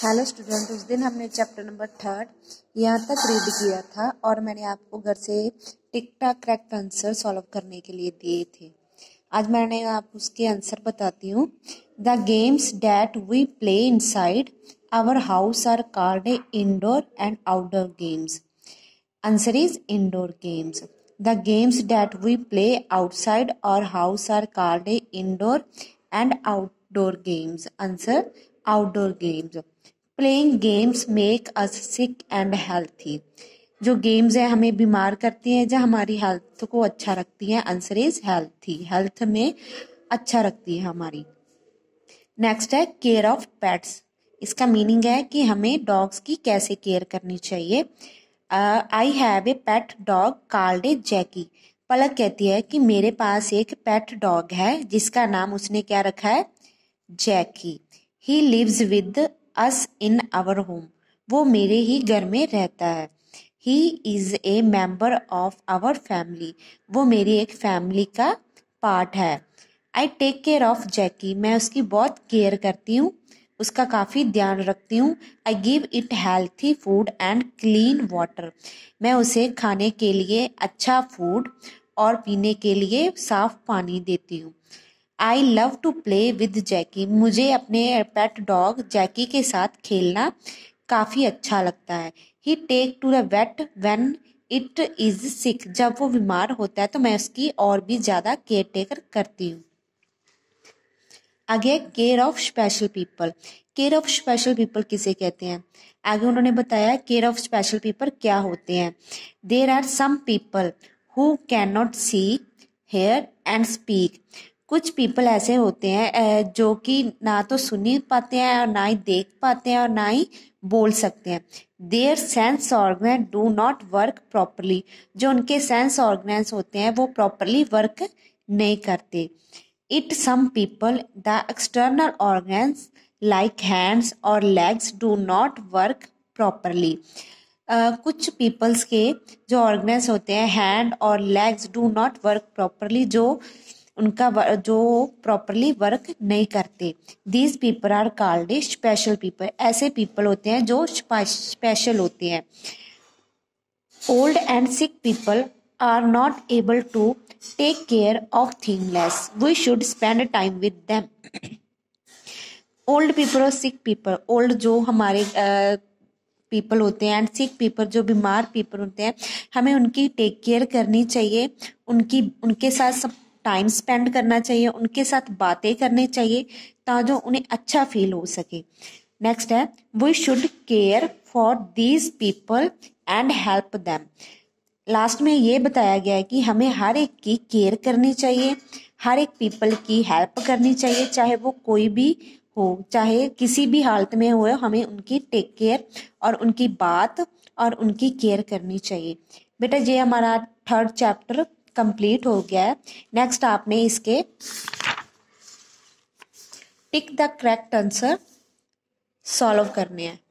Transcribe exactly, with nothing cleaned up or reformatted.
Hello student, उस दिन हमने चैप्टर नंबर थर्ड यहाँ तक रीड किया था और मैंने आपको घर से टिक टाक करेक्ट आंसर सॉल्व करने के लिए दिए थे। आज मैंने आप उसके आंसर बताती हूँ। The games that we play inside our house are called indoor and outdoor games. Answer is indoor games. The games that we play outside our house are called indoor and outdoor games. Answer outdoor games. Playing games make us sick and healthy. जो games है हमें बीमार करती हैं, जो हमारी health को अच्छा रखती हैं। Answer is healthy. हेल्थ में अच्छा रखती है हमारी। नेक्स्ट है केयर ऑफ पेट्स। इसका मीनिंग है कि हमें डॉग्स की कैसे केयर करनी चाहिए। I have a pet dog called a Jackie. Palak कहती है कि मेरे पास एक पेट डॉग है जिसका नाम उसने क्या रखा है, Jackie. He lives with us in our home. वो मेरे ही घर में रहता है। He is a member of our family. वो मेरी एक फैमिली का पार्ट है। I take care of Jackie. मैं उसकी बहुत केयर करती हूँ, उसका काफ़ी ध्यान रखती हूँ। I give it healthy food and clean water. मैं उसे खाने के लिए अच्छा फूड और पीने के लिए साफ पानी देती हूँ। I love to play with Jackie. मुझे अपने पेट डॉग जैकी के साथ खेलना काफ़ी अच्छा लगता है। He take to the vet when it is sick. जब वो बीमार होता है तो मैं उसकी और भी ज़्यादा केयर टेकर करती हूँ। आगे care of special people. Care of special people किसे कहते हैं, आगे उन्होंने बताया केयर ऑफ स्पेशल पीपल क्या होते हैं। There are some people who can not see, hear and speak. कुछ पीपल ऐसे होते हैं जो कि ना तो सुन ही पाते हैं और ना ही देख पाते हैं और ना ही बोल सकते हैं। Their sense organ do not work properly. जो उनके सेंस ऑर्गन्स होते हैं वो प्रॉपरली वर्क नहीं करते। It some people the external organs like hands और legs do not work properly. कुछ पीपल्स के जो ऑर्गन्स होते हैं, हैंड और legs do not work properly, जो उनका जो प्रॉपरली वर्क नहीं करते। These people are called special people. ऐसे पीपल होते हैं जो स्पेशल होते हैं। Old and sick people are not able to take care of thingless. We should spend time with them. Old people और सिक पीपल। ओल्ड जो हमारे people होते हैं एंड सिक पीपल जो बीमार पीपल होते हैं, हमें उनकी टेक केयर करनी चाहिए। उनकी उनके साथ सब टाइम स्पेंड करना चाहिए, उनके साथ बातें करनी चाहिए ताकि उन्हें अच्छा फील हो सके। नेक्स्ट है we should care for these people and help them. Last में ये बताया गया है कि हमें हर एक की केयर करनी चाहिए, हर एक पीपल की हेल्प करनी चाहिए, चाहे वो कोई भी हो, चाहे किसी भी हालत में हो, हमें उनकी टेक केयर और उनकी बात और उनकी केयर करनी चाहिए। बेटा ये हमारा थर्ड चैप्टर कंप्लीट हो गया है। नेक्स्ट आपने इसके tick the correct answer solve करने हैं।